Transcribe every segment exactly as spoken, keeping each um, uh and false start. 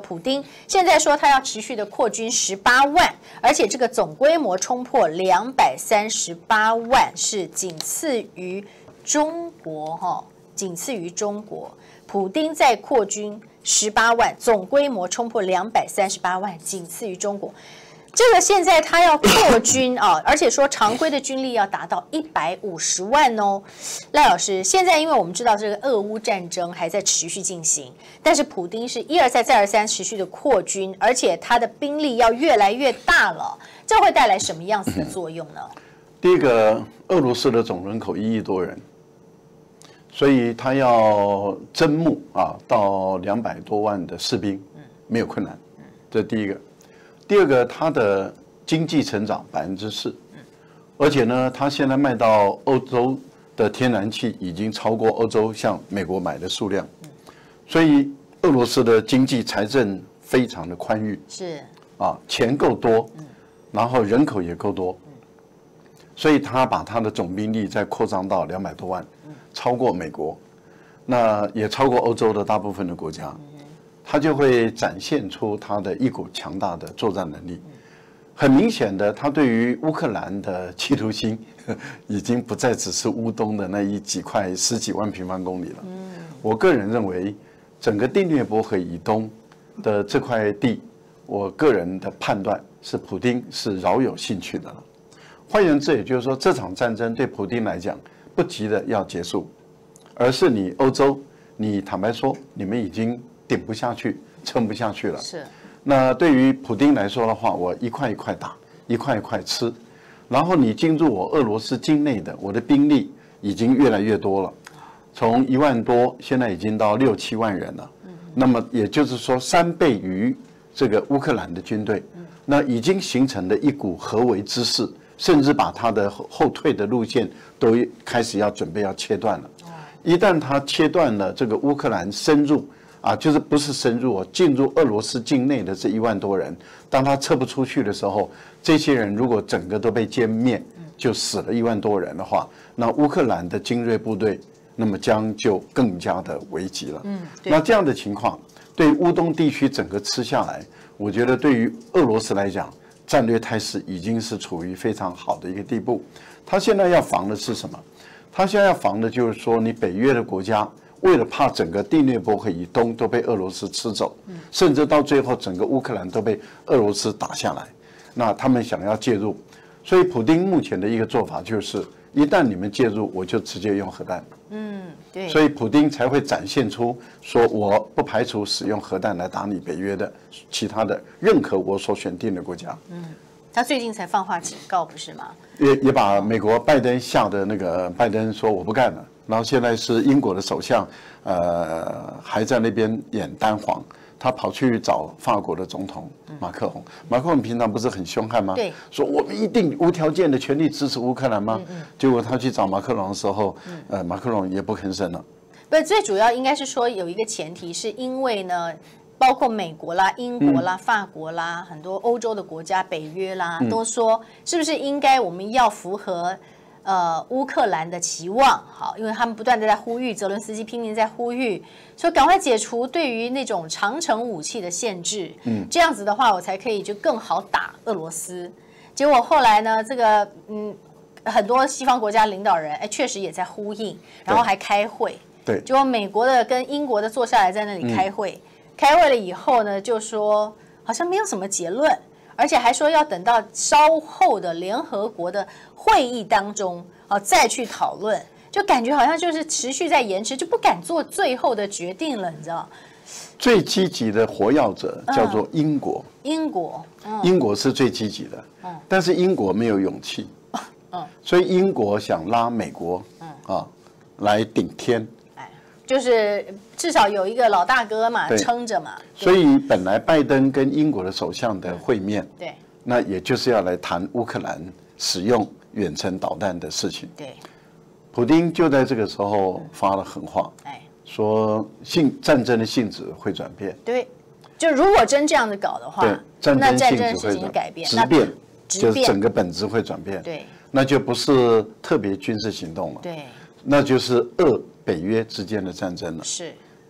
普丁现在说他要持续的扩军十八万，而且这个总规模冲破两百三十八万，是仅次于中国哈，仅次于中国。普丁在扩军十八万，总规模冲破两百三十八万，仅次于中国。这个现在他要扩军啊，而且说常规的军力要达到一百五十万哦。赖老师，现在因为我们知道这个俄乌战争还在持续进行，但是普丁是一而再再而三持续的扩军，而且他的兵力要越来越大了，这会带来什么样子的作用呢？ 第一个，俄罗斯的总人口一亿多人，所以他要征募啊到两百多万的士兵，没有困难，这是第一个。第二个，它的经济成长百分之四，而且呢，它现在卖到欧洲的天然气已经超过欧洲向美国买的数量，所以俄罗斯的经济财政非常的宽裕， 是啊，钱够多，然后人口也够多，所以他把他的总兵力再扩张到两百多万，超过美国，那也超过欧洲的大部分的国家。他就会展现出他的一股强大的作战能力。很明显的，他对于乌克兰的企图心已经不再只是乌东的那一几块十几万平方公里了。我个人认为，整个第聂伯河以东的这块地，我个人的判断是，普丁是饶有兴趣的了。换言之，也就是说，这场战争对普丁来讲不急的要结束，而是你欧洲，你坦白说，你们已经顶不下去，撑不下去了。 是。那对于普丁来说的话，我一块一块打，一块一块吃，然后你进入我俄罗斯境内的，我的兵力已经越来越多了，从一万多现在已经到六七万人了。那么也就是说，三倍于这个乌克兰的军队，那已经形成了一股合围之势，甚至把他的后退的路线都开始要准备要切断了。一旦他切断了这个乌克兰深入。啊，就是不是深入哦，进入俄罗斯境内的这一万多人，当他撤不出去的时候，这些人如果整个都被歼灭，就死了一万多人的话，那乌克兰的精锐部队，那么将就更加的危急了。嗯，那这样的情况，对乌东地区整个吃下来，我觉得对于俄罗斯来讲，战略态势已经是处于非常好的一个地步。他现在要防的是什么？他现在要防的就是说，你北约的国家。为了怕整个第聂伯河以东都被俄罗斯吃走，甚至到最后整个乌克兰都被俄罗斯打下来，那他们想要介入，所以普丁目前的一个做法就是，一旦你们介入，我就直接用核弹。嗯，对。所以普丁才会展现出说，我不排除使用核弹来打你北约的其他的任何我所选定的国家。嗯， 他最近才放话警告，不是吗？ 也也把美国拜登吓得那个拜登说我不干了。然后现在是英国的首相，呃，还在那边演单簧，他跑去找法国的总统马克龙。马克龙平常不是很凶悍吗？ 对， 说我们一定无条件的全力支持乌克兰吗？嗯嗯、结果他去找马克龙的时候，呃，马克龙也不吭声了。 不，最主要应该是说有一个前提，是因为呢，包括美国啦、英国啦、法国啦，很多欧洲的国家、北约啦，都说是不是应该我们要符合。呃，乌克兰的期望好，因为他们不断的在呼吁，泽伦斯基拼命在呼吁，说赶快解除对于那种长程武器的限制，嗯，这样子的话，我才可以就更好打俄罗斯。结果后来呢，这个嗯，很多西方国家领导人哎，确实也在呼应，然后还开会， 对， 结果美国的跟英国的坐下来在那里开会，嗯、开会了以后呢，就说好像没有什么结论。而且还说要等到稍后的联合国的会议当中啊再去讨论，就感觉好像就是持续在延迟，就不敢做最后的决定了，你知道？ 最积极的活跃者叫做英国， 嗯、英国，嗯、英国是最积极的，嗯、但是英国没有勇气，嗯、所以英国想拉美国，嗯、啊来顶天。 就是至少有一个老大哥嘛撑着嘛， 所以本来拜登跟英国的首相的会面， 对， 那也就是要来谈乌克兰使用远程导弹的事情。 对， 普丁就在这个时候发了狠话，哎，说性战争的性质会转变。 对，就如果真这样子搞的话， 对， 那战争性质会改变， 质变，就是整个本质会转变。 对， 那就不是特别军事行动了。 对， 那就是俄北约之间的战争了。 是，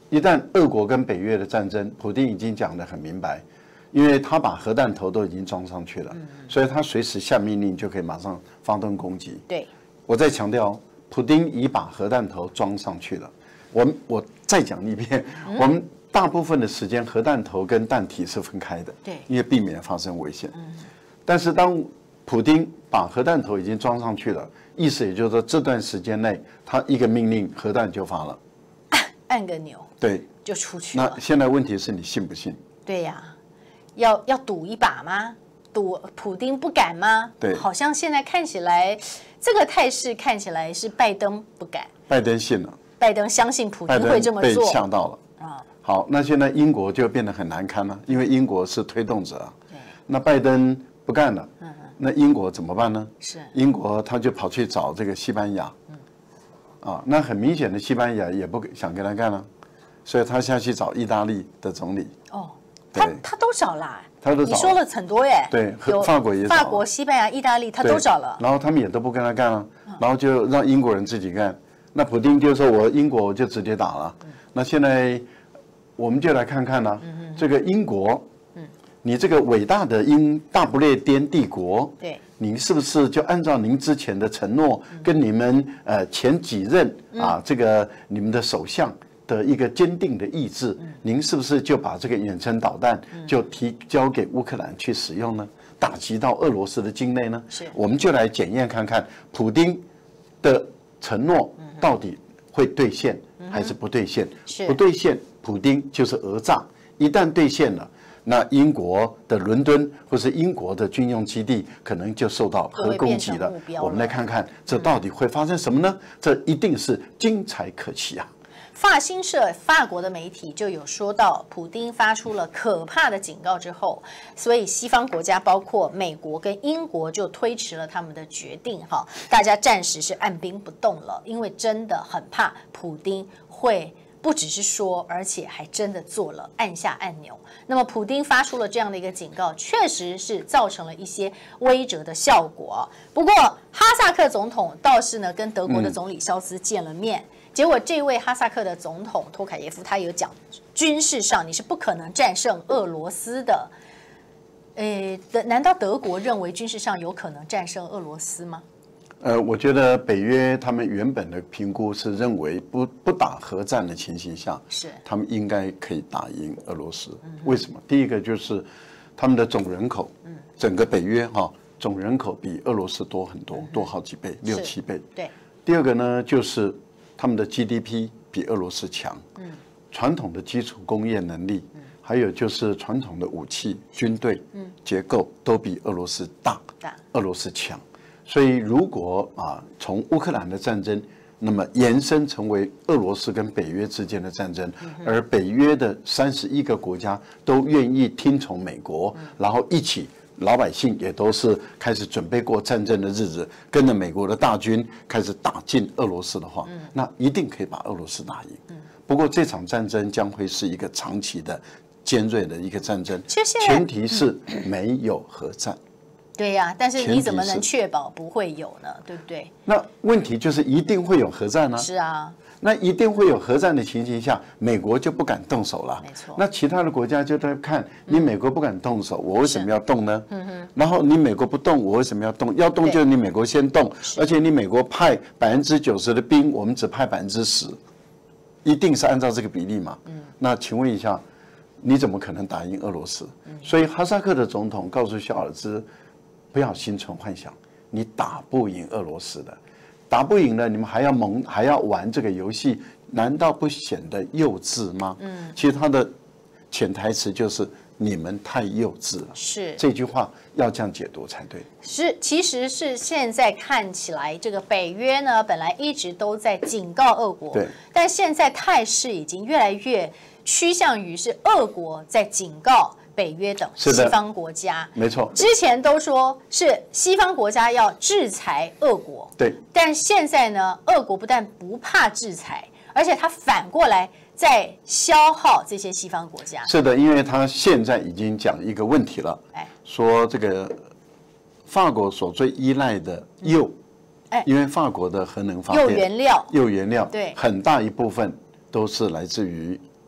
一旦俄国跟北约的战争，普丁已经讲得很明白，因为他把核弹头都已经装上去了，所以他随时下命令就可以马上发动攻击。 对， 我再强调，普丁已把核弹头装上去了。我我再讲一遍，嗯、我们大部分的时间核弹头跟弹体是分开的， 对， 因为避免发生危险。嗯、但是当普丁把核弹头已经装上去了，意思也就是说这段时间内，他一个命令，核弹就发了， 按个钮， 对， 就出去了。 那现在问题是你信不信？ 对呀、啊，要要赌一把吗？赌普丁不敢吗？ 对， 好像现在看起来，这个态势看起来是拜登不敢， 拜登信了， 拜登相信普丁会这么做， 被吓到了啊。好，那现在英国就变得很难堪了，因为英国是推动者啊。对，那拜登不干了，嗯，那英国怎么办呢？ 是， 英国他就跑去找这个西班牙，嗯，啊，那很明显的西班牙也不想跟他干了，所以他下去找意大利的总理。 哦，他他都找了、啊。 他都你说了很多耶， 对，法国也法国、西班牙、意大利，他都找了， 然后他们也都不跟他干了，然后就让英国人自己干。那普丁就说：“我英国我就直接打了。”那现在我们就来看看呢，这个英国，你这个伟大的英大不列颠帝国， 对， 您是不是就按照您之前的承诺，跟你们呃前几任啊这个你们的首相的一个坚定的意志，您是不是就把这个远程导弹就提交给乌克兰去使用呢？打击到俄罗斯的境内呢？ 是， 我们就来检验看看，普丁的承诺到底会兑现还是不兑现？不兑现，普丁就是讹诈；一旦兑现了，那英国的伦敦或是英国的军用基地可能就受到核攻击了。我们来看看这到底会发生什么呢？这一定是精彩可期啊！ 法新社法国的媒体就有说到，普丁发出了可怕的警告之后，所以西方国家包括美国跟英国就推迟了他们的决定，哈，大家暂时是按兵不动了，因为真的很怕普丁会不只是说，而且还真的做了，按下按钮。那么普丁发出了这样的一个警告，确实是造成了一些威慑的效果。不过哈萨克总统倒是呢跟德国的总理肖兹见了面。嗯，结果，这位哈萨克的总统托卡耶夫他有讲，军事上你是不可能战胜俄罗斯的。诶，难道德国认为军事上有可能战胜俄罗斯吗？ 呃，我觉得北约他们原本的评估是认为不不打核战的情形下， 是他们应该可以打赢俄罗斯。为什么？第一个就是他们的总人口，整个北约哈、哦、总人口比俄罗斯多很多，多好几倍，六七倍。 对。 第二个呢，就是他们的 G D P 比俄罗斯强，嗯，传统的基础工业能力，嗯，还有就是传统的武器、军队，嗯，结构都比俄罗斯大，大，俄罗斯强。所以如果啊，从乌克兰的战争，那么延伸成为俄罗斯跟北约之间的战争，而北约的三十一个国家都愿意听从美国，然后一起。老百姓也都是开始准备过战争的日子，跟着美国的大军开始打进俄罗斯的话，那一定可以把俄罗斯打赢。不过这场战争将会是一个长期的、尖锐的一个战争，前提是没有核战。 对呀、啊，但是你怎么能确保不会有呢？对不对？ 那问题就是一定会有核战啊。 是啊。 那一定会有核战的情形下，美国就不敢动手了。 没错。 那其他的国家就在看，你美国不敢动手，我为什么要动呢？嗯哼。然后你美国不动，我为什么要动？要动就是你美国先动，而且你美国派百分之九十的兵，我们只派百分之十，一定是按照这个比例嘛。嗯。那请问一下，你怎么可能打赢俄罗斯？所以哈萨克的总统告诉肖尔兹，不要心存幻想，你打不赢俄罗斯的。打不赢了，你们还要蒙还要玩这个游戏，难道不显得幼稚吗？嗯，其实他的潜台词就是你们太幼稚了。 是这句话要这样解读才对。 是，其实是现在看起来，这个北约呢，本来一直都在警告俄国， 对， 但现在态势已经越来越趋向于是俄国在警告北约等西方国家， 没错。 之前都说是西方国家要制裁俄国， 对。 但现在呢，俄国不但不怕制裁，而且他反过来在消耗这些西方国家。 是的，因为他现在已经讲一个问题了，哎，说这个法国所最依赖的铀，哎，因为法国的核能发电， 铀原料， 铀原料， 对， 很大一部分都是来自于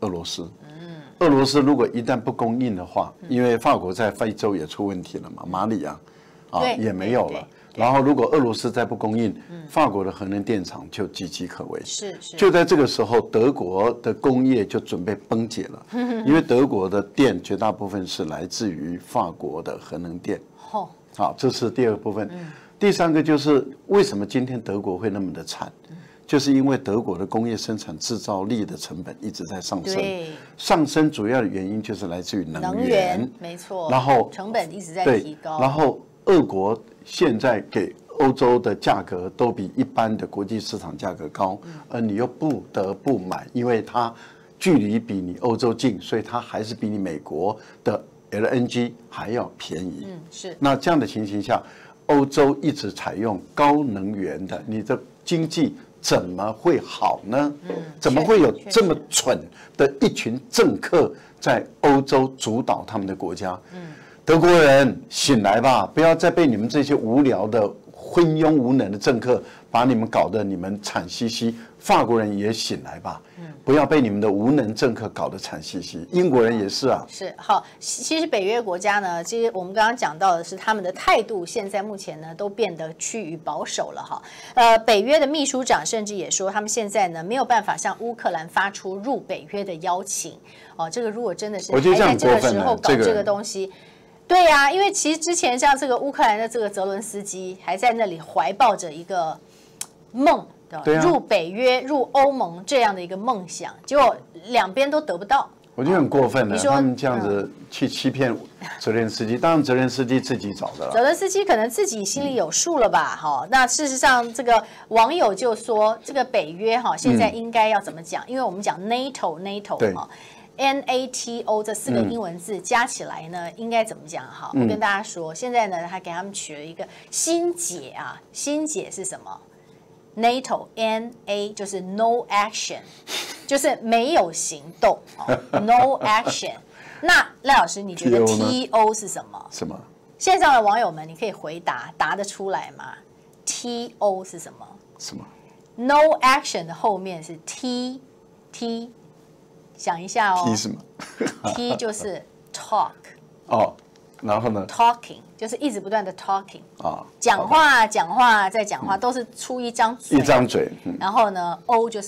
俄罗斯。俄罗斯如果一旦不供应的话，因为法国在非洲也出问题了嘛，马里啊，啊也没有了。然后如果俄罗斯再不供应，法国的核能电厂就岌岌可危。 是是。就在这个时候，德国的工业就准备崩解了，因为德国的电绝大部分是来自于法国的核能电。哦。好，这是第二个部分。第三个就是为什么今天德国会那么的惨？就是因为德国的工业生产制造力的成本一直在上升，上升主要的原因就是来自于能源， 能源没错， 然后成本一直在提高， 然后俄国现在给欧洲的价格都比一般的国际市场价格高，而你又不得不买，因为它距离比你欧洲近，所以它还是比你美国的 L N G 还要便宜。 嗯，是。 那这样的情形下，欧洲一直采用高能源的，你的经济怎么会好呢？怎么会有这么蠢的一群政客在欧洲主导他们的国家？德国人醒来吧，不要再被你们这些无聊的昏庸无能的政客把你们搞得你们惨兮兮。法国人也醒来吧，不要被你们的无能政客搞得惨兮兮。英国人也是啊。 是好，其实北约国家呢，其实我们刚刚讲到的是他们的态度，现在目前呢都变得趋于保守了哈。呃，北约的秘书长甚至也说，他们现在呢没有办法向乌克兰发出入北约的邀请。哦，这个如果真的是还在这个时候搞这个东西。对呀、啊，因为其实之前像这个乌克兰的这个泽伦斯基还在那里怀抱着一个梦，对吧？入北约、入欧盟这样的一个梦想，结果两边都得不到。 我觉得很过分的，他们这样子去欺骗泽连斯基，当然泽连斯基自己找的了。 泽连斯基可能自己心里有数了吧？哈，那事实上这个网友就说，这个北约哈现在应该要怎么讲？因为我们讲 NATO，NATO 哈。N A T O 这四个英文字加起来呢，应该怎么讲？哈，我跟大家说，现在呢，他给他们取了一个新解啊，新解是什么 ？NATO N A 就是 No Action， 就是没有行动、哦、，No Action。那赖老师，你觉得 T O 是什么？ 什么？ 线上的网友们，你可以回答，答得出来吗 ？T O 是什么？ 什么 ？No Action 的后面是 T T。想一下哦 ，T 什么 ？T 就是 talk 哦，然后呢 ？Talking 就是一直不断的 talking 啊， 讲话讲话再讲话，都是出一张嘴， 一张嘴。 然后呢 ，O 就是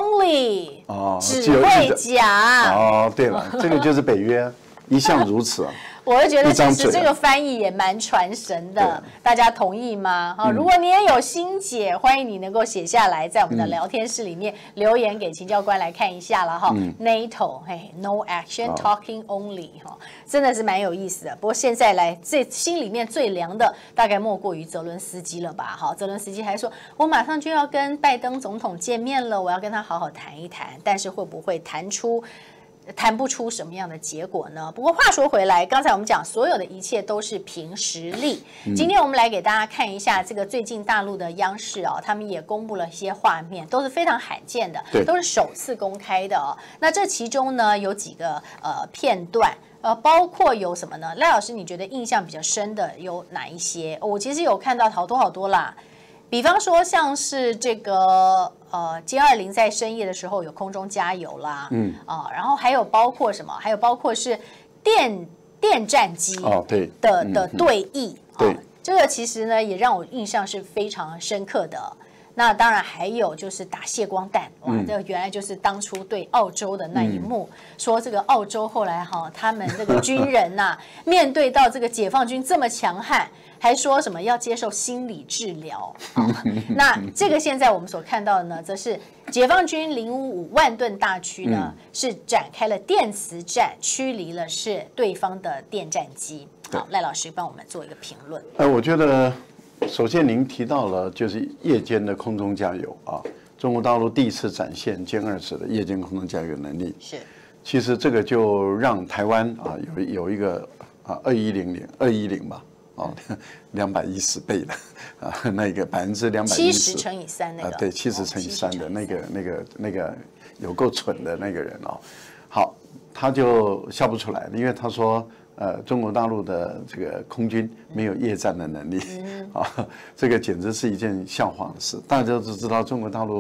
only 哦，只会讲哦。对了，这个就是北约，一向如此啊。 我就觉得其实这个翻译也蛮传神的，大家同意吗？好，如果你也有新解，欢迎你能够写下来，在我们的聊天室里面留言给秦教官来看一下了哈。NATO 嘿 ，No action talking only 哈，真的是蛮有意思的。不过现在来，这心里面最凉的大概莫过于泽伦斯基了吧？好，泽伦斯基还说，我马上就要跟拜登总统见面了，我要跟他好好谈一谈，但是会不会谈出？谈不出什么样的结果呢？不过话说回来，刚才我们讲所有的一切都是凭实力。今天我们来给大家看一下这个最近大陆的央视啊，他们也公布了一些画面，都是非常罕见的，都是首次公开的哦。那这其中呢有几个呃片段，呃，包括有什么呢？赖老师，你觉得印象比较深的有哪一些？我其实有看到好多好多啦。比方说，像是这个呃歼二零在深夜的时候有空中加油啦，嗯啊，然后还有包括什么？还有包括是电电战机哦，对的的对弈， 对， 这个其实呢也让我印象是非常深刻的。那当然还有就是打谢光弹，哇，这原来就是当初对澳洲的那一幕，说这个澳洲后来哈，他们这个军人呐，面对到这个解放军这么强悍。还说什么要接受心理治疗、哦、那这个现在我们所看到的呢，则是解放军零五五万吨大区呢、嗯、是展开了电磁战，驱离了是对方的电战机。好，赖老师帮我们做一个评论。 呃，我觉得首先您提到了就是夜间的空中加油啊，中国大陆第一次展现歼二十的夜间空中加油能力。 是， 其实这个就让台湾啊有有一个啊二一零零二一零吧。哦，两百一十倍的啊，那个百分之两百七十乘以三那个啊，对，七十乘以三的那个那个那个有够蠢的那个人哦，好，他就笑不出来了，因为他说，呃，中国大陆的这个空军没有夜战的能力啊，这个简直是一件笑话的事。大家都知道，中国大陆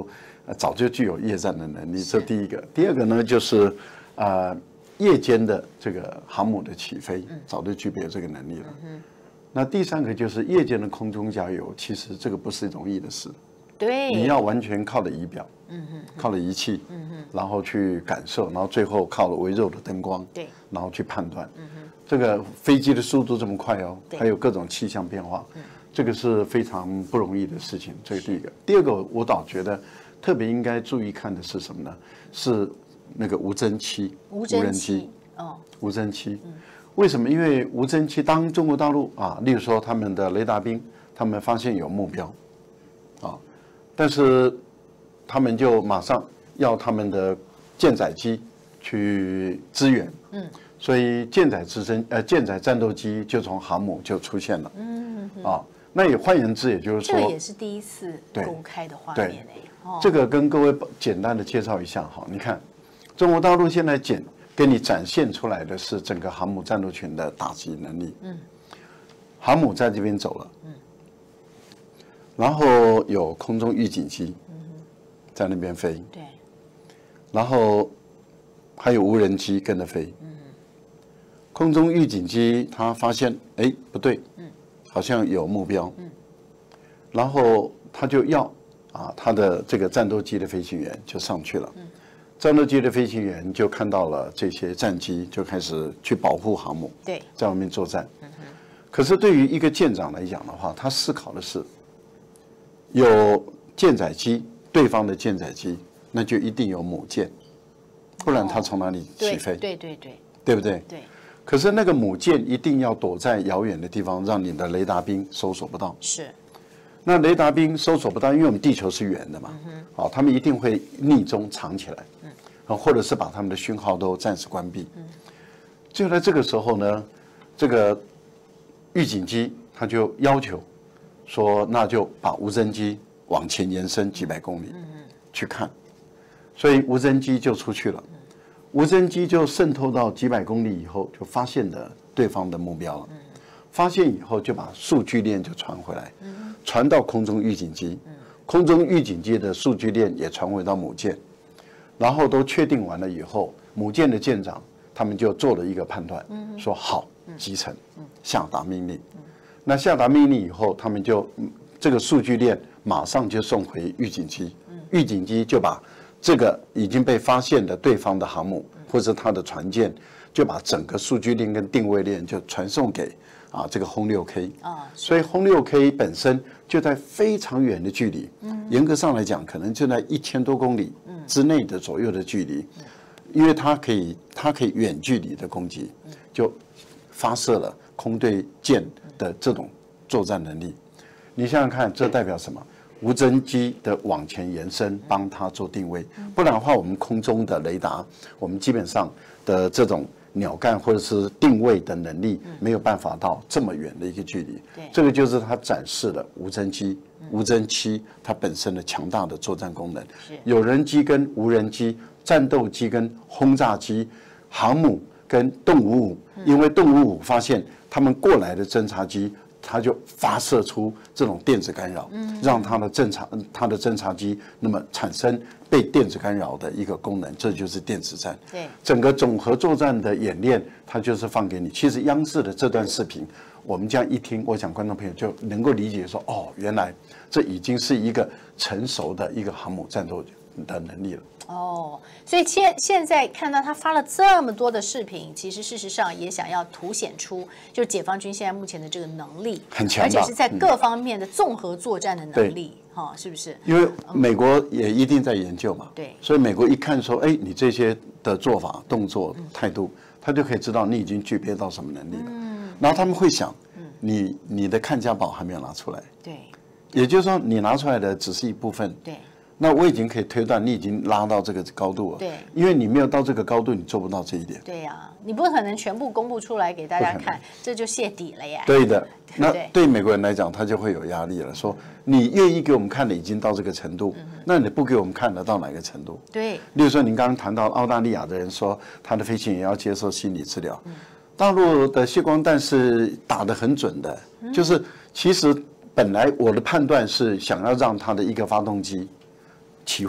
早就具有夜战的能力，这第一个。第二个呢，就是呃夜间的这个航母的起飞，早就具备这个能力了。那第三个就是夜间的空中加油，其实这个不是容易的事。 对， 你要完全靠了仪表，嗯哼，靠了仪器，嗯哼，然后去感受，然后最后靠了微弱的灯光， 对， 然后去判断，嗯哼，这个飞机的速度这么快哦，还有各种气象变化，嗯，这个是非常不容易的事情。这是第一个。第二个，我倒觉得特别应该注意看的是什么呢？是那个无侦七， 无人机，哦， 无侦七，嗯，为什么？因为无侦七，当中国大陆啊，例如说他们的雷达兵，他们发现有目标，啊。但是他们就马上要他们的舰载机去支援，嗯，所以舰载直升呃舰载战斗机就从航母就出现了，嗯，啊，那也换言之，也就是说， 这个也是第一次公开的画面诶， 哦，这个跟各位简单的介绍一下哈，你看，中国大陆现在简给你展现出来的是整个航母战斗群的打击能力，嗯，航母在这边走了，嗯。然后有空中预警机，在那边飞，对，然后还有无人机跟着飞，嗯，空中预警机它发现，哎，不对，嗯，好像有目标，嗯，然后他就要啊，他的这个战斗机的飞行员就上去了，嗯，战斗机的飞行员就看到了这些战机，就开始去保护航母，对，在外面作战，嗯哼，可是对于一个舰长来讲的话，他思考的是。有舰载机，对方的舰载机，那就一定有母舰，不然它从哪里起飞？ 对对对， 对不对？ 对。 可是那个母舰一定要躲在遥远的地方，让你的雷达兵搜索不到。 是。 那雷达兵搜索不到，因为我们地球是圆的嘛，好，他们一定会匿踪藏起来，嗯，或者是把他们的讯号都暂时关闭。嗯。就在这个时候呢，这个预警机他就要求。说那就把无人机往前延伸几百公里去看，所以无人机就出去了，无人机就渗透到几百公里以后，就发现了对方的目标了。发现以后就把数据链就传回来，传到空中预警机，空中预警机的数据链也传回到母舰，然后都确定完了以后，母舰的舰长他们就做了一个判断，说好集成，下达命令。那下达命令以后，他们就这个数据链马上就送回预警机，预警机就把这个已经被发现的对方的航母或者它的船舰，就把整个数据链跟定位链就传送给啊这个轰六 K 啊，所以轰六 K 本身就在非常远的距离，严格上来讲，可能就在一千多公里之内的左右的距离，因为它可以它可以远距离的攻击，就发射了空对舰的这种作战能力，你想想看，这代表什么？无人机的往前延伸，帮它做定位，不然的话，我们空中的雷达，我们基本上的这种鸟瞰或者是定位的能力，没有办法到这么远的一个距离。这个就是它展示了无人机、无人机它本身的强大的作战功能。有人机跟无人机、战斗机跟轰炸机、航母跟动五五，因为动五五发现。他们过来的侦察机，它就发射出这种电子干扰，让它的侦察它的侦察机那么产生被电子干扰的一个功能，这就是电子战。对，整个总合作战的演练，它就是放给你。其实央视的这段视频，我们这样一听，我想观众朋友就能够理解说，哦，原来这已经是一个成熟的一个航母战斗的能力了。 哦，所以现现在看到他发了这么多的视频，其实事实上也想要凸显出，就是解放军现在目前的这个能力很强， 而且是在各方面的综合作战的能力，哈、嗯，是不是？ 因为美国也一定在研究嘛，对、嗯，所以美国一看说，哎，你这些的做法、动作、态度，他就可以知道你已经具备到什么能力了。嗯，然后他们会想，嗯，你你的看家宝还没有拿出来，对，也就是说你拿出来的只是一部分，对。那我已经可以推断，你已经拉到这个高度了。对，因为你没有到这个高度，你做不到这一点。 对呀、啊，你不可能全部公布出来给大家看，这就泄底了呀。 对的，那对美国人来讲，他就会有压力了。说你愿意给我们看的已经到这个程度，嗯、那你不给我们看的到哪个程度？对。例如说，您刚刚谈到澳大利亚的人说，他的飞行员要接受心理治疗。嗯、大陆的血光弹是打得很准的，嗯、就是其实本来我的判断是想要让他的一个发动机起火，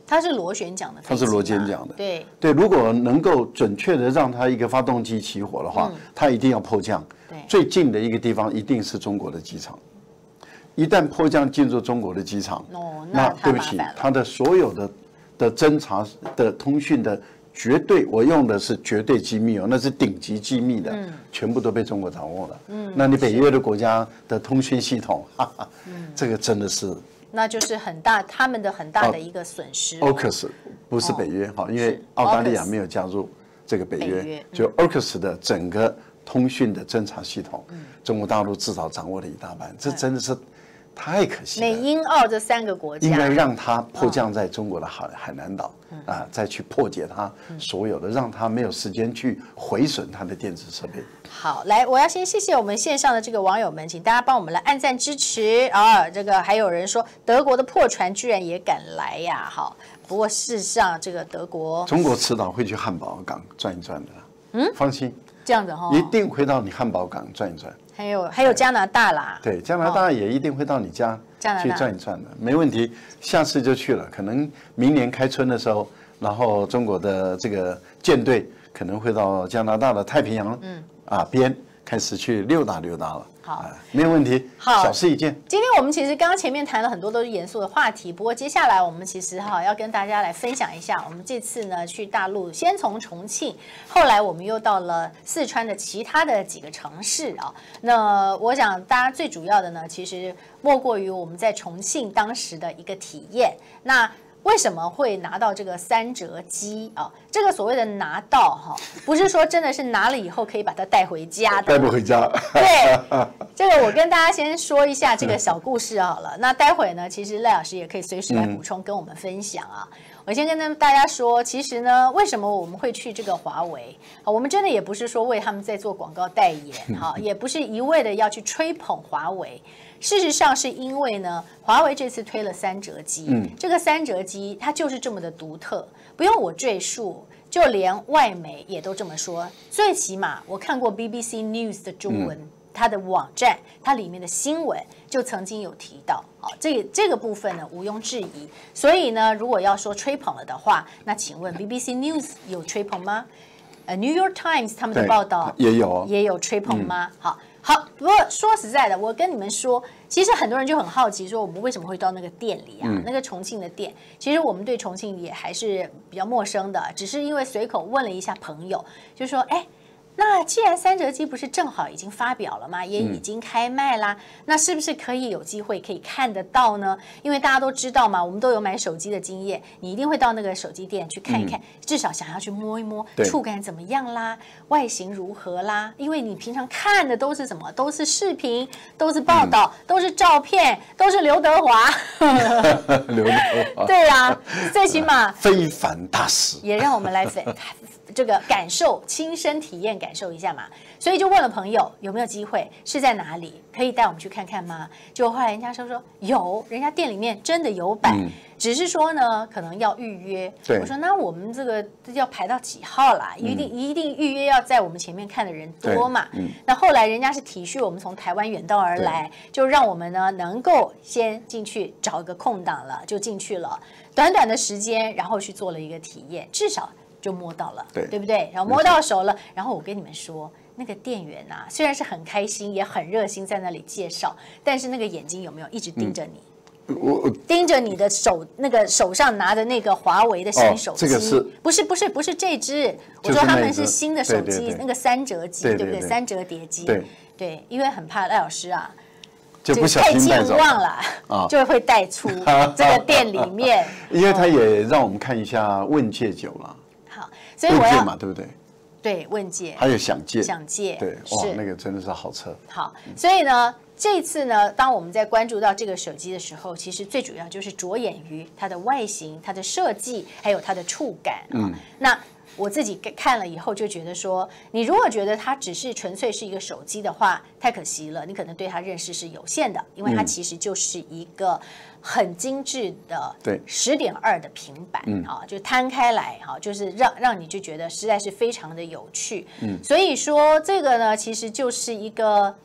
它是螺旋桨的飞机， 它是螺旋桨的。 对对，如果能够准确的让它一个发动机起火的话，嗯、它一定要迫降。 对， 最近的一个地方一定是中国的机场。一旦迫降进入中国的机场， 哦，那, 那对不起，它的所有的的侦查的通讯的绝对，我用的是绝对机密哦，那是顶级机密的，嗯、全部都被中国掌握了。嗯，那你北约的国家的通讯系统，哈哈，嗯、这个真的是。 那就是很大，他们的很大的一个损失。 O C U S 不是北约哈，因为澳大利亚没有加入这个北约，就 O C U S 的整个通讯的侦察系统，中国大陆至少掌握了一大半，这真的是太可惜了。 美英澳这三个国家应该让它迫降在中国的海海南岛啊，再去破解它所有的，让它没有时间去毁损它的电子设备。 好，来，我要先谢谢我们线上的这个网友们，请大家帮我们来按赞支持啊！这个还有人说德国的破船居然也敢来呀，好，不过事实上这个德国， 中国迟早会去汉堡港转一转的，嗯，放心， 这样子哈， 一定会到你汉堡港转一转。 还有还有加拿大啦， 对，加拿大也一定会到你家去转一转的，没问题，下次就去了，可能明年开春的时候，然后中国的这个舰队可能会到加拿大的太平洋，嗯。啊，边开始去溜达溜达了，好，啊、没有问题， 好， 小事一件。 今天我们其实刚刚前面谈了很多都是严肃的话题，不过接下来我们其实哈要跟大家来分享一下，我们这次呢去大陆，先从重庆，后来我们又到了四川的其他的几个城市啊。那我想大家最主要的呢，其实莫过于我们在重庆当时的一个体验。那为什么会拿到这个三折机啊？这个所谓的拿到哈，不是说真的是拿了以后可以把它带回家的， 带不回家。 对，这个我跟大家先说一下这个小故事好了。那待会呢，其实赖老师也可以随时来补充跟我们分享啊。我先跟大家说，其实呢，为什么我们会去这个华为？我们真的也不是说为他们在做广告代言哈，也不是一味的要去吹捧华为。事实上是因为呢，华为这次推了三折机，嗯，这个三折机它就是这么的独特，不用我赘述，就连外媒也都这么说。最起码我看过 B B C News 的中文，嗯、它的网站，它里面的新闻就曾经有提到，好，这个这个部分呢毋庸置疑。所以呢，如果要说吹捧了的话，那请问 B B C News 有吹捧吗？呃 ，New York Times 他们的报道也有也有吹捧吗？嗯、好。好，不过说实在的，我跟你们说，其实很多人就很好奇，说我们为什么会到那个店里啊？嗯、那个重庆的店，其实我们对重庆也还是比较陌生的，只是因为随口问了一下朋友，就说，哎。那既然三折机不是正好已经发表了吗？也已经开卖啦，嗯、那是不是可以有机会可以看得到呢？因为大家都知道嘛，我们都有买手机的经验，你一定会到那个手机店去看一看，嗯、至少想要去摸一摸，触感怎么样啦，外形如何啦？因为你平常看的都是什么？都是视频，都是报道，嗯、都是照片，都是刘德华。 刘德华。 对啊，最起码非凡大使也让我们来分。这个感受，亲身体验感受一下嘛，所以就问了朋友有没有机会，是在哪里，可以带我们去看看吗？结果后来人家说说有，人家店里面真的有摆，嗯、只是说呢可能要预约。我说那我们这个要排到几号啦？一定、嗯、一定预约要在我们前面看的人多嘛。嗯、那后来人家是体恤我们从台湾远道而来，就让我们呢能够先进去找一个空档了，就进去了，短短的时间，然后去做了一个体验，至少。就摸到了，对，对不对？然后摸到手了，然后我跟你们说，那个店员啊，虽然是很开心，也很热心在那里介绍，但是那个眼睛有没有一直盯着你？嗯、我盯着你的手，那个手上拿的那个华为的新手机，哦、这个是不是不是不是这只？我说他们是新的手机，对对对那个三折机，对不对？三折叠机，对对，因为很怕赖老师啊。 就不小心太健忘了啊，就会带出这个店里面。 因为他也让我们看一下问界酒了。 好，所以我要问界嘛，对不对？ 对，问界还有享界， 享界对，哇，那个真的是好车。 好，所以呢，这次呢，当我们在关注到这个手机的时候，其实最主要就是着眼于它的外形、它的设计，还有它的触感。嗯，那。我自己看了以后就觉得说，你如果觉得它只是纯粹是一个手机的话，太可惜了，你可能对它认识是有限的，因为它其实就是一个很精致的十点二的平板，嗯、啊，就摊开来哈、啊，就是让让你就觉得实在是非常的有趣。嗯，所以说这个呢，其实就是一个。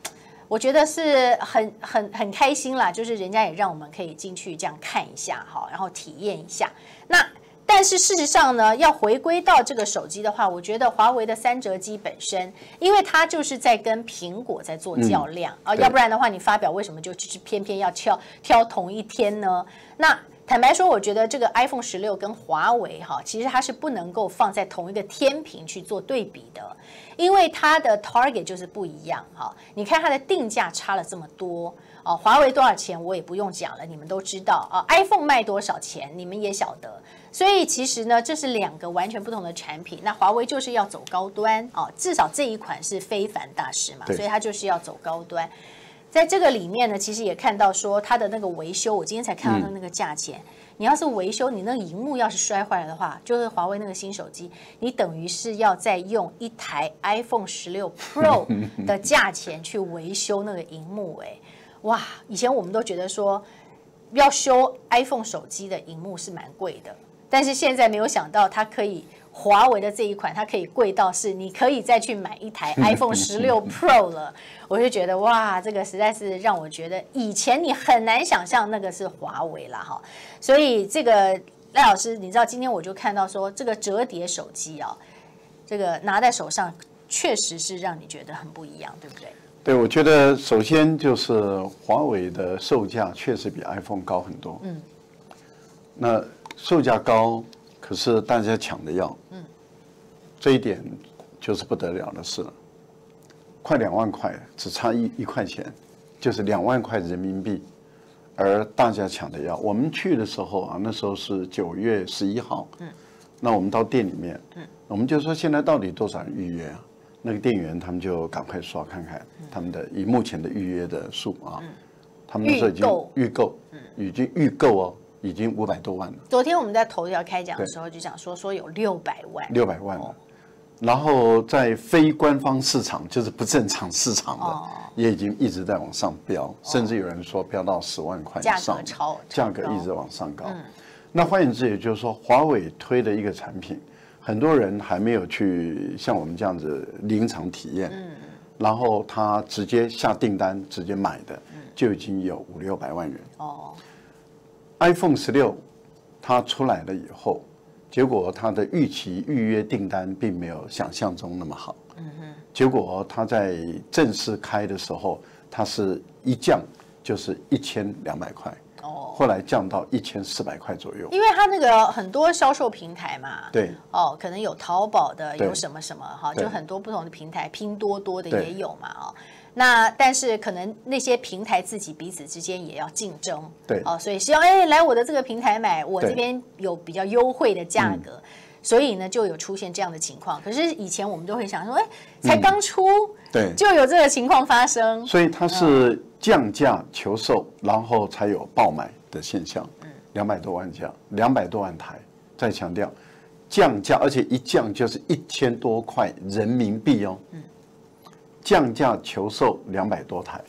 我觉得是很很很开心啦，就是人家也让我们可以进去这样看一下哈，然后体验一下。那但是事实上呢，要回归到这个手机的话，我觉得华为的三折机本身，因为它就是在跟苹果在做较量啊、嗯哦，要不然的话，你发表为什么就就是偏偏要挑挑同一天呢？那坦白说，我觉得这个 iPhone 十六跟华为哈，其实它是不能够放在同一个天平去做对比的，因为它的 target 就是不一样哈。你看它的定价差了这么多哦，华为多少钱我也不用讲了，你们都知道啊。iPhone 卖多少钱你们也晓得，所以其实呢，这是两个完全不同的产品。那华为就是要走高端哦，至少这一款是非凡大师嘛，所以它就是要走高端。在这个里面呢，其实也看到说它的那个维修，我今天才看到它那个价钱。嗯、你要是维修，你那个荧幕要是摔坏了的话，就是华为那个新手机，你等于是要再用一台 iPhone 十六 Pro 的价钱去维修那个荧幕、欸，哎，哇！以前我们都觉得说要修 iPhone 手机的荧幕是蛮贵的，但是现在没有想到它可以。华为的这一款，它可以贵到是你可以再去买一台 iPhone 十六 Pro 了，我就觉得哇，这个实在是让我觉得以前你很难想象那个是华为啦哈。所以这个赖老师，你知道今天我就看到说这个折叠手机啊，这个拿在手上确实是让你觉得很不一样，对不对？ 对，我觉得首先就是华为的售价确实比 iPhone 高很多，嗯，那售价高。可是大家抢着要，嗯，这一点就是不得了的事了。快两万块，只差一一块钱，就是两万块人民币，而大家抢着要。我们去的时候啊，那时候是九月十一号，嗯，那我们到店里面，嗯，我们就说现在到底多少人预约啊？那个店员他们就赶快刷看看他们的以目前的预约的数啊，他们那时候已经预购，已经预购哦。已经五百多万了。 昨天我们在头条开讲的时候就讲说，说有六百万， 六百万了。哦、然后在非官方市场，就是不正常市场的，哦、也已经一直在往上飙，哦、甚至有人说飙到十万块以上， 价格超， 价格一直往上高。嗯、那换言之，也就是说，华为推的一个产品，很多人还没有去像我们这样子临场体验，嗯、然后他直接下订单，直接买的，嗯、就已经有五六百万人。哦。iPhone 十六它出来了以后，结果它的预期预约订单并没有想象中那么好。嗯哼。结果它在正式开的时候，它是一降就是一千两百块。哦。后来降到一千四百块左右。 因为它那个很多销售平台嘛。 对。 哦，可能有淘宝的，有什么什么哈，就很多不同的平台，拼多多的也有嘛哦。那但是可能那些平台自己彼此之间也要竞争， 对， 哦，所以希望哎来我的这个平台买，我这边有比较优惠的价格，嗯、所以呢就有出现这样的情况。可是以前我们都会想说，哎，才刚出，嗯、 对， 就有这个情况发生， 所以它是降价求售，嗯、然后才有爆买的现象。嗯，两百多万架，两百多万台，再强调降价，而且一降就是一千多块人民币哦。嗯。降价求售两百多台，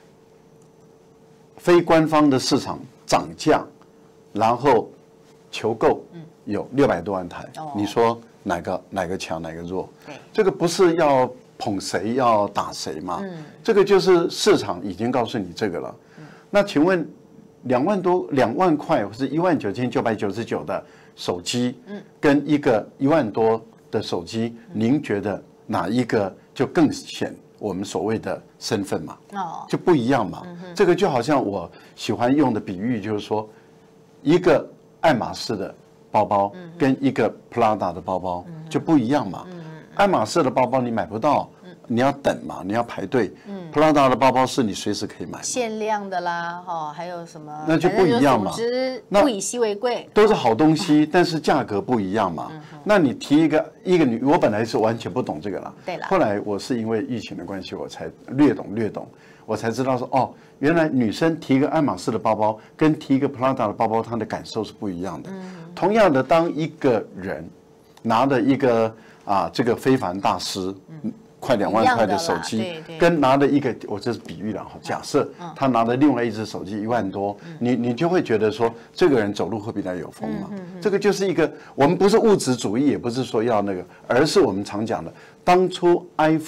非官方的市场涨价，然后求购有六百多万台，你说哪个哪个强哪个弱？这个不是要捧谁要打谁吗？这个就是市场已经告诉你这个了。那请问两万多两万块或是一万九千九百九十九的手机，跟一个一万多的手机，您觉得哪一个就更显我们所谓的身份嘛？哦，就不一样嘛。这个就好像我喜欢用的比喻，就是说，一个爱马仕的包包跟一个 Prada 的包包就不一样嘛。爱马仕的包包你买不到，你要等嘛，你要排队。Prada 的包包是你随时可以买， 限量的啦，哦，还有什么？ 那就不一样嘛。 那不以稀为贵， 都是好东西，但是价格不一样嘛。那你提一个一个女，我本来是完全不懂这个啦。 对了。 后来我是因为疫情的关系，我才略懂略懂，我才知道说哦，原来女生提一个爱马仕的包包，跟提一个 Prada 的包包，她的感受是不一样的。同样的，当一个人拿着一个啊这个非凡大师。快两万块的手机，跟拿了一个，我这是比喻了哈。假设他拿了另外一只手机一万多，你你就会觉得说，这个人走路会比较有风嘛。这个就是一个，我们不是物质主义，也不是说要那个，而是我们常讲的，当初 iPhone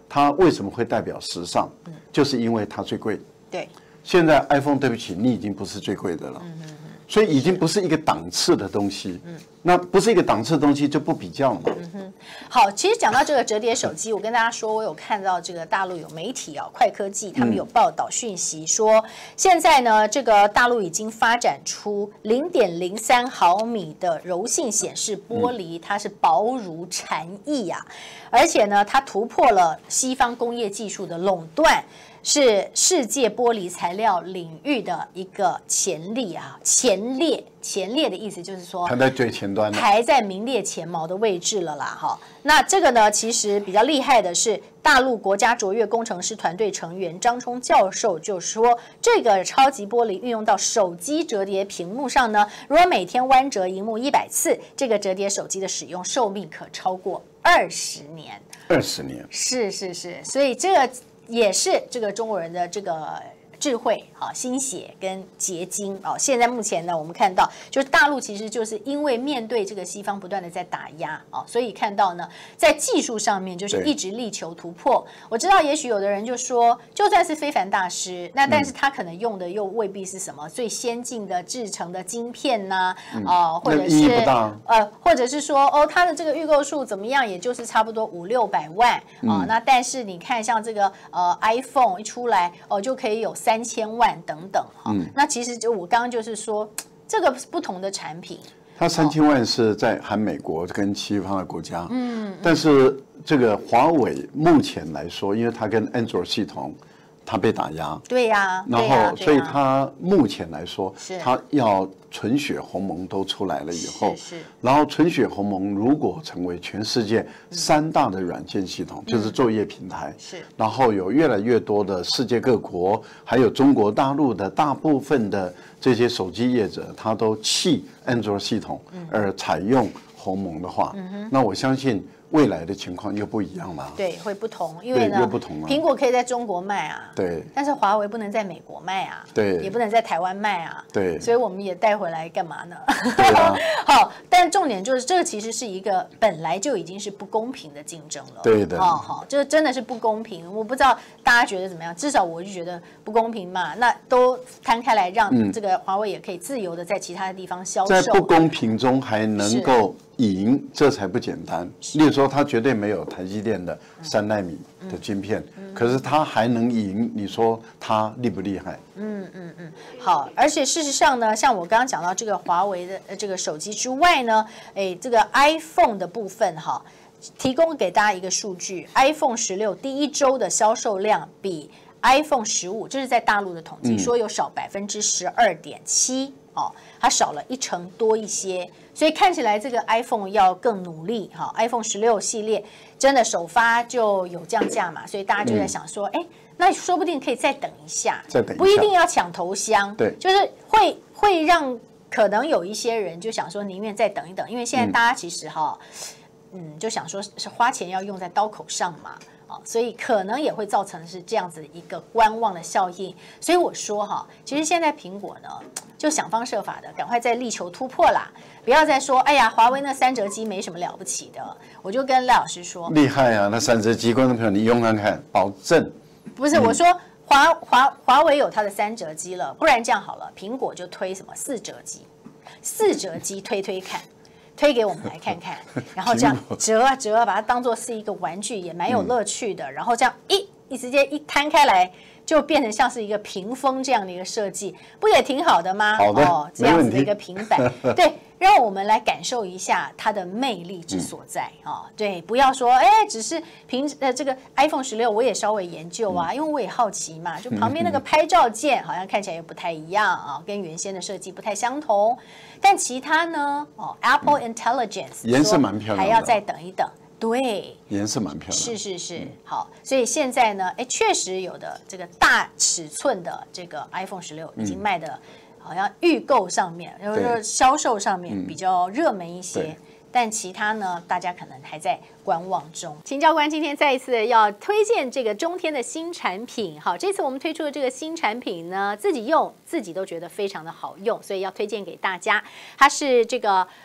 它为什么会代表时尚？就是因为它最贵。 对， 现在 iPhone 对不起，你已经不是最贵的了，嗯嗯嗯，所以已经不是一个档次的东西。嗯，那不是一个档次的东西就不比较嘛。嗯哼，好，其实讲到这个折叠手机，我跟大家说，我有看到这个大陆有媒体啊，快科技他们有报道讯息说，现在呢，这个大陆已经发展出零点零三毫米的柔性显示玻璃，它是薄如蝉翼啊，而且呢，它突破了西方工业技术的垄断。是世界玻璃材料领域的一个前列啊，前列前列的意思就是说， 排在最前端， 排在名列前茅的位置了啦，哈。那这个呢，其实比较厉害的是，大陆国家卓越工程师团队成员张冲教授就说，这个超级玻璃运用到手机折叠屏幕上呢，如果每天弯折荧幕一百次，这个折叠手机的使用寿命可超过二十年。 二十年， 是是是，所以这个。也是这个中国人的这个智慧、啊心血跟结晶哦。现在目前呢，我们看到就是大陆其实就是因为面对这个西方不断的在打压哦，所以看到呢，在技术上面就是一直力求突破。我知道，也许有的人就说，就算是非凡大师，那但是他可能用的又未必是什么最先进的制成的晶片呐、啊，嗯呃、或者是呃，或者是说哦，他的这个预购数怎么样，也就是差不多五六百万啊、嗯呃。那但是你看，像这个呃 iPhone 一出来哦、呃，就可以有三千万等等哈、嗯。那其实就我刚刚就是说，这个不同的产品， 它三千万是在含美国跟西方的国家，嗯，但是这个华为目前来说，因为它跟 Android 系统。它被打压， 对呀、啊， 然后所以它目前来说，它要纯血鸿蒙都出来了以后， 是是然后纯血鸿蒙如果成为全世界三大的软件系统，嗯、就是作业平台， 是， 然后有越来越多的世界各国，还有中国大陆的大部分的这些手机业者，它都弃 Android 系统而采用鸿蒙的话，嗯、那我相信。未来的情况又不一样了， 对，会不同，因为呢， 又不同了。 苹果可以在中国卖啊， 对， 但是华为不能在美国卖啊， 对， 也不能在台湾卖啊， 对， 所以我们也带回来干嘛呢？ 对啊， 好，但重点就是这个其实是一个本来就已经是不公平的竞争了， 对的， 好好，这真的是不公平。我不知道大家觉得怎么样，至少我就觉得不公平嘛。那都摊开来，让这个华为也可以自由的在其他的地方销售， 在不公平中还能够。赢，这才不简单。例如说，它绝对没有台积电的三奈米的晶片，嗯嗯、可是它还能赢，你说它厉不厉害？ 嗯嗯嗯，好。而且事实上呢，像我刚刚讲到这个华为的这个手机之外呢，哎，这个 iPhone 的部分哈，提供给大家一个数据 ，iPhone 十六第一周的销售量比 iPhone 十五，这是在大陆的统计，嗯、说有少百分之十二点七哦，它少了一成多一些。所以看起来这个 iPhone 要更努力哈 ，iPhone 十六系列真的首发就有降价嘛，所以大家就在想说，哎、嗯，那说不定可以再等一下， 再等一下， 不一定要抢头香， 对， 就是会会让可能有一些人就想说宁愿再等一等，因为现在大家其实哈，嗯，嗯就想说是花钱要用在刀口上嘛。所以可能也会造成是这样子一个观望的效应，所以我说哈，其实现在苹果呢就想方设法的赶快再力求突破啦，不要再说哎呀华为那三折机没什么了不起的，我就跟赖老师说厉害啊，那三折机观众朋友你用看看，保证不是、嗯、我说华华华为有它的三折机了，不然这样好了，苹果就推什么四折机，四折机推推看。推给我们来看看，然后这样折啊折啊，把它当作是一个玩具，也蛮有乐趣的。然后这样一一直接一摊开来，就变成像是一个屏风这样的一个设计，不也挺好的吗？ 好的， 哦，这样子的一个平板，对，让我们来感受一下它的魅力之所在啊、嗯哦！对，不要说哎，只是平呃这个 iPhone 十六我也稍微研究啊，嗯、因为我也好奇嘛，就旁边那个拍照键好像看起来也不太一样啊，跟原先的设计不太相同。但其他呢？哦 ，Apple Intelligence 颜色蛮漂亮的， 还要再等一等。对， 颜色蛮漂亮。 是是是，嗯、好，所以现在呢，哎，确实有的这个大尺寸的这个 iPhone 十六已经卖的，好像预购上面，就是说销售上面比较热门一些。嗯但其他呢，大家可能还在观望中。秦教官今天再一次要推荐这个中天的新产品，好，这次我们推出的这个新产品呢，自己用自己都觉得非常的好用，所以要推荐给大家。它是这个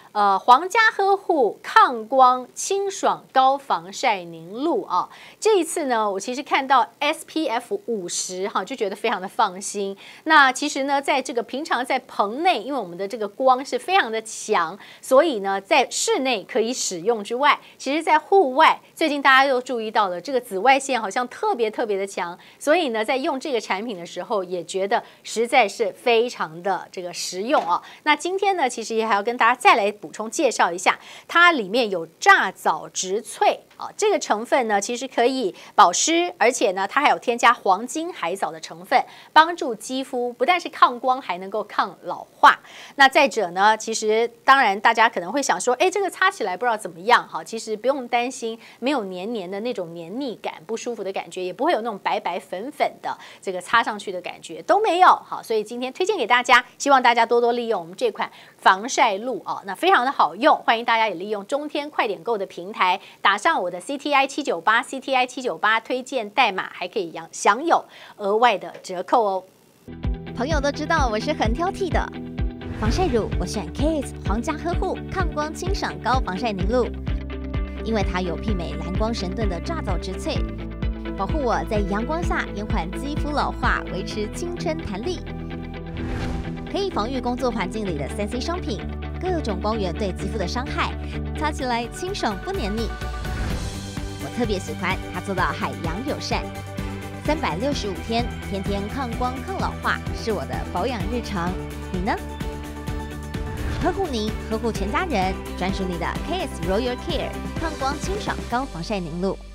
呃，皇家呵护抗光清爽高防晒凝露啊，这一次呢，我其实看到 S P F 五十哈，就觉得非常的放心。那其实呢，在这个平常在棚内，因为我们的这个光是非常的强，所以呢，在室内可以使用之外，其实在户外，最近大家都注意到了，这个紫外线好像特别特别的强，所以呢，在用这个产品的时候，也觉得实在是非常的这个实用啊。那今天呢，其实也还要跟大家再来补充介绍一下，它里面有榨藻植萃啊，这个成分呢，其实可以保湿，而且呢，它还有添加黄金海藻的成分，帮助肌肤不但是抗光，还能够抗老化。那再者呢，其实当然大家可能会想说，哎，这个擦起来不知道怎么样哈，其实不用担心，没有黏黏的那种黏腻感、不舒服的感觉，也不会有那种白白粉粉的这个擦上去的感觉都没有。好，所以今天推荐给大家，希望大家多多利用我们这款防晒露哦，那非常的好用，欢迎大家也利用中天快点购的平台，打上我的 C T I 七九八 C T I 七九八推荐代码，还可以享有额外的折扣哦。 朋友都知道我是很挑剔的，防晒乳我选 K S 皇家呵护抗光清爽高防晒凝露，因为它有媲美蓝光神盾的榨藻植萃，保护我在阳光下延缓肌肤老化，维持青春弹力。可以防御工作环境里的三 C 商品，各种光源对肌肤的伤害，擦起来清爽不黏腻。我特别喜欢它做到海洋友善，三百六十五天，天天抗光抗老化，是我的保养日常。你呢？呵护您，呵护全家人，专属你的 K S Royal Care 抗光清爽高防晒凝露。